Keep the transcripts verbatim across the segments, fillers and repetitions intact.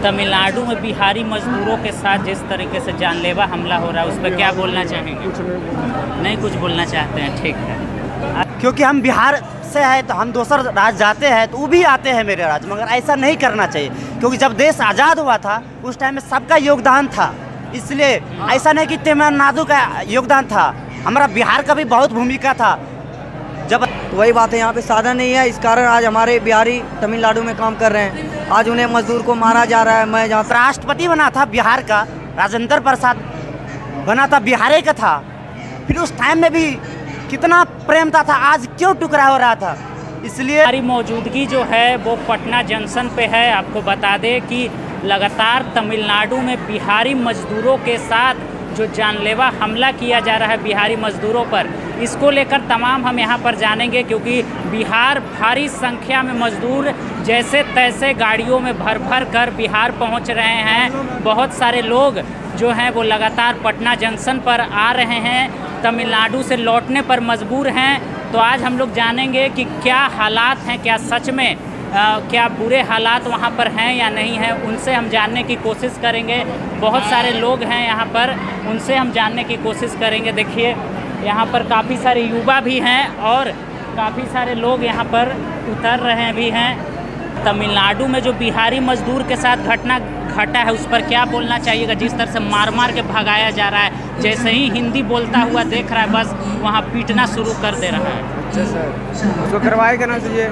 तमिलनाडु में बिहारी मजदूरों के साथ जिस तरीके से जानलेवा हमला हो रहा है उस पर क्या बोलना चाहेंगे? कुछ नहीं बोलना नहीं कुछ बोलना चाहते हैं, ठीक है। क्योंकि हम बिहार से है तो हम दूसर राज्य जाते हैं तो वो भी आते हैं मेरे राज्य, मगर ऐसा नहीं करना चाहिए क्योंकि जब देश आज़ाद हुआ था उस टाइम में सबका योगदान था, इसलिए ऐसा नहीं कि तमिलनाडु का योगदान था, हमारा बिहार का भी बहुत भूमिका था। जब तो वही बात है, यहाँ पे साधन नहीं है, इस कारण आज हमारे बिहारी तमिलनाडु में काम कर रहे हैं। आज उन्हें मजदूर को मारा जा रहा है। मैं जहाँ राष्ट्रपति बना था बिहार का, राजेंद्र प्रसाद बना था बिहार का था, फिर उस टाइम में भी कितना प्रेम था, था आज क्यों टुकड़ा हो रहा था? इसलिए हमारी मौजूदगी जो है वो पटना जंक्शन पे है। आपको बता दें कि लगातार तमिलनाडु में बिहारी मजदूरों के साथ जो जानलेवा हमला किया जा रहा है बिहारी मजदूरों पर, इसको लेकर तमाम हम यहाँ पर जानेंगे क्योंकि बिहार भारी संख्या में मजदूर जैसे तैसे गाड़ियों में भर भर कर बिहार पहुँच रहे हैं। बहुत सारे लोग जो हैं वो लगातार पटना जंक्शन पर आ रहे हैं, तमिलनाडु से लौटने पर मजबूर हैं। तो आज हम लोग जानेंगे कि क्या हालात हैं, क्या सच में आ, क्या बुरे हालात वहाँ पर हैं या नहीं हैं, उनसे हम जानने की कोशिश करेंगे। बहुत सारे लोग हैं यहाँ पर, उनसे हम जानने की कोशिश करेंगे। देखिए यहाँ पर काफ़ी सारे युवा भी हैं और काफ़ी सारे लोग यहाँ पर उतर रहे भी हैं। तमिलनाडु में जो बिहारी मजदूर के साथ घटना घटा है उस पर क्या बोलना चाहिएगा? जिस तरह से मार मार के भगाया जा रहा है, जैसे ही हिंदी बोलता हुआ देख रहा है बस वहाँ पीटना शुरू कर दे रहा है। अच्छा सर, उसको कार्रवाई करना चाहिए।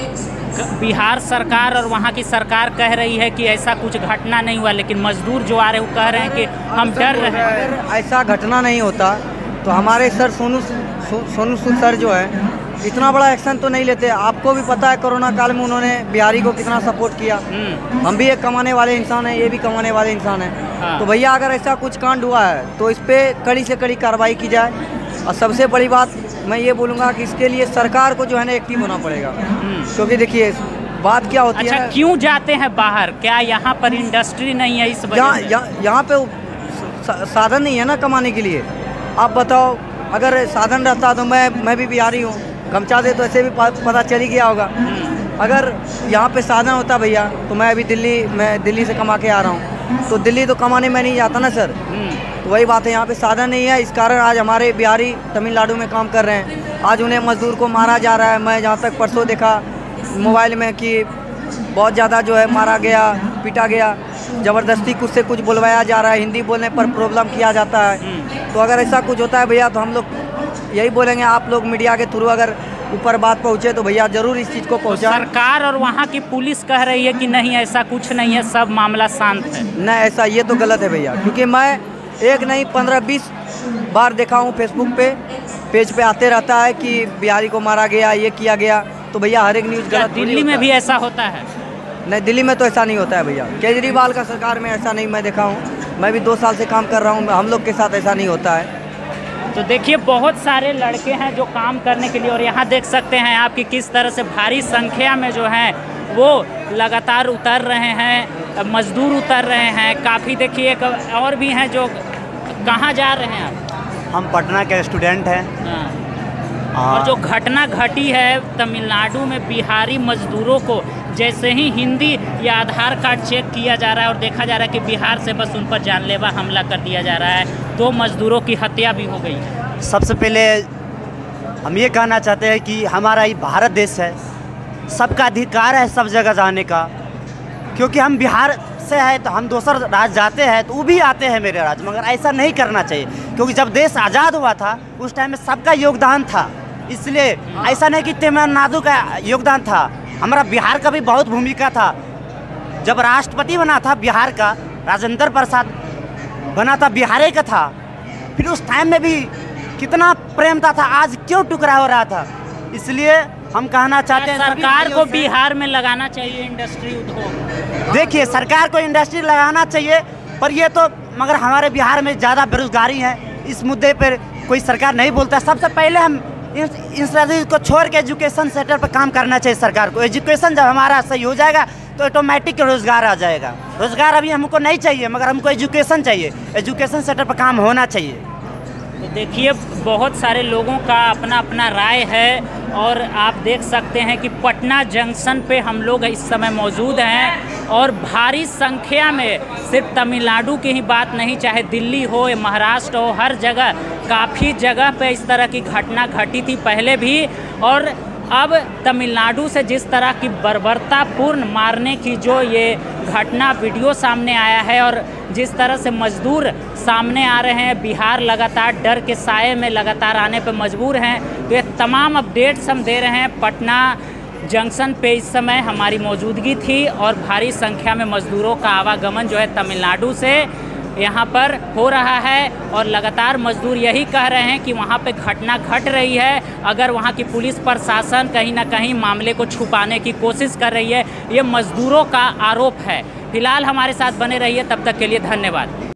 बिहार सरकार और वहाँ की सरकार कह रही है कि ऐसा कुछ घटना नहीं हुआ, लेकिन मजदूर जो आ रहे हैं वो कह रहे हैं कि हम डर रहे हैं। अगर ऐसा घटना नहीं होता तो हमारे सर सोनू सोनू सूद सर जो है इतना बड़ा एक्शन तो नहीं लेते। आपको भी पता है कोरोना काल में उन्होंने बिहारी को कितना सपोर्ट किया। हम भी एक कमाने वाले इंसान हैं, ये भी कमाने वाले इंसान हैं। हाँ। तो भैया अगर ऐसा कुछ कांड हुआ है तो इस पर कड़ी से कड़ी कार्रवाई की जाए। और सबसे बड़ी बात मैं ये बोलूँगा कि इसके लिए सरकार को जो है ना एक्टिव होना पड़ेगा, क्योंकि देखिए बात क्या होती अच्छा, है। क्यों जाते हैं बाहर? क्या यहाँ पर इंडस्ट्री नहीं है इस वजह से? यहाँ यहाँ पे साधन नहीं है ना कमाने के लिए। आप बताओ, अगर साधन रहता तो मैं मैं भी बिहारी हूँ, गमछा दे तो ऐसे भी पता चल ही गया होगा। अगर यहाँ पे साधन होता भैया तो मैं अभी दिल्ली मैं दिल्ली से कमा के आ रहा हूँ, तो दिल्ली तो कमाने में नहीं जाता ना सर। तो वही बात है, यहाँ पे साधन नहीं है, इस कारण आज हमारे बिहारी तमिलनाडु में काम कर रहे हैं। आज उन्हें मजदूर को मारा जा रहा है। मैं जहाँ तक परसों देखा मोबाइल में कि बहुत ज़्यादा जो है मारा गया, पीटा गया, ज़बरदस्ती कुछ से कुछ बुलवाया जा रहा है, हिंदी बोलने पर प्रॉब्लम किया जाता है। तो अगर ऐसा कुछ होता है भैया तो हम लोग यही बोलेंगे, आप लोग मीडिया के थ्रू अगर ऊपर बात पहुँचे तो भैया ज़रूर इस चीज़ को पहुँचा। तो सरकार और वहाँ की पुलिस कह रही है कि नहीं ऐसा कुछ नहीं है, सब मामला शांत है। नहीं, ऐसा ये तो गलत है भैया, क्योंकि मैं एक नहीं पंद्रह बीस बार देखा हूँ फेसबुक पे, पेज पे आते रहता है कि बिहारी को मारा गया, ये किया गया। तो भैया हर एक न्यूज़ गलत। दिल्ली में भी ऐसा होता है? नहीं, दिल्ली में तो ऐसा नहीं होता है भैया। केजरीवाल का सरकार में ऐसा नहीं मैं देखा हूँ। मैं भी दो साल से काम कर रहा हूँ, हम लोग के साथ ऐसा नहीं होता है। तो देखिए बहुत सारे लड़के हैं जो काम करने के लिए, और यहाँ देख सकते हैं आप कि किस तरह से भारी संख्या में जो हैं वो लगातार उतर रहे हैं, मजदूर उतर रहे हैं। काफ़ी देखिए और भी हैं जो कहाँ जा रहे हैं आप? हम पटना के स्टूडेंट हैं। हाँ। और जो घटना घटी है तमिलनाडु में बिहारी मजदूरों को जैसे ही हिंदी या आधार कार्ड चेक किया जा रहा है और देखा जा रहा है कि बिहार से बस उन पर जानलेवा हमला कर दिया जा रहा है, दो मजदूरों की हत्या भी हो गई। सबसे पहले हम ये कहना चाहते हैं कि हमारा ये भारत देश है, सबका अधिकार है सब जगह जाने का। क्योंकि हम बिहार से है तो हम दूसर राज्य जाते हैं तो वो भी आते हैं मेरे राज्य, मगर ऐसा नहीं करना चाहिए क्योंकि जब देश आज़ाद हुआ था उस टाइम में सबका योगदान था, इसलिए ऐसा नहीं कि तमिलनाडु का योगदान था, हमारा बिहार का भी बहुत भूमिका था। जब राष्ट्रपति बना था बिहार का, राजेंद्र प्रसाद बना था बिहार का था, फिर उस टाइम में भी कितना प्रेम था, था आज क्यों टुकड़ा हो रहा था? इसलिए हम कहना चाहते हैं सरकार को बिहार में लगाना चाहिए इंडस्ट्री उद्योग। देखिए सरकार को इंडस्ट्री लगाना चाहिए, पर ये तो मगर हमारे बिहार में ज़्यादा बेरोजगारी है, इस मुद्दे पर कोई सरकार नहीं बोलता। सबसे पहले हम इंडस्ट्री को छोड़ के एजुकेशन सेक्टर पर काम करना चाहिए सरकार को। एजुकेशन जब हमारा सही हो जाएगा तो ऑटोमेटिक रोज़गार आ जाएगा। रोज़गार अभी हमको नहीं चाहिए, मगर हमको एजुकेशन चाहिए, एजुकेशन सेक्टर पर काम होना चाहिए। तो देखिए बहुत सारे लोगों का अपना अपना राय है और आप देख सकते हैं कि पटना जंक्शन पे हम लोग इस समय मौजूद हैं और भारी संख्या में सिर्फ तमिलनाडु की ही बात नहीं, चाहे दिल्ली हो या महाराष्ट्र हो, हर जगह काफ़ी जगह पे इस तरह की घटना घटी थी पहले भी। और अब तमिलनाडु से जिस तरह की बर्बरतापूर्ण मारने की जो ये घटना वीडियो सामने आया है और जिस तरह से मजदूर सामने आ रहे हैं, बिहार लगातार डर के साए में लगातार आने पर मजबूर हैं। तो ये तमाम अपडेट्स हम दे रहे हैं। पटना जंक्शन पे इस समय हमारी मौजूदगी थी और भारी संख्या में मजदूरों का आवागमन जो है तमिलनाडु से यहाँ पर हो रहा है और लगातार मजदूर यही कह रहे हैं कि वहाँ पे घटना घट रही है। अगर वहाँ की पुलिस प्रशासन कहीं ना कहीं मामले को छुपाने की कोशिश कर रही है, ये मजदूरों का आरोप है। फिलहाल हमारे साथ बने रहिए, तब तक के लिए धन्यवाद।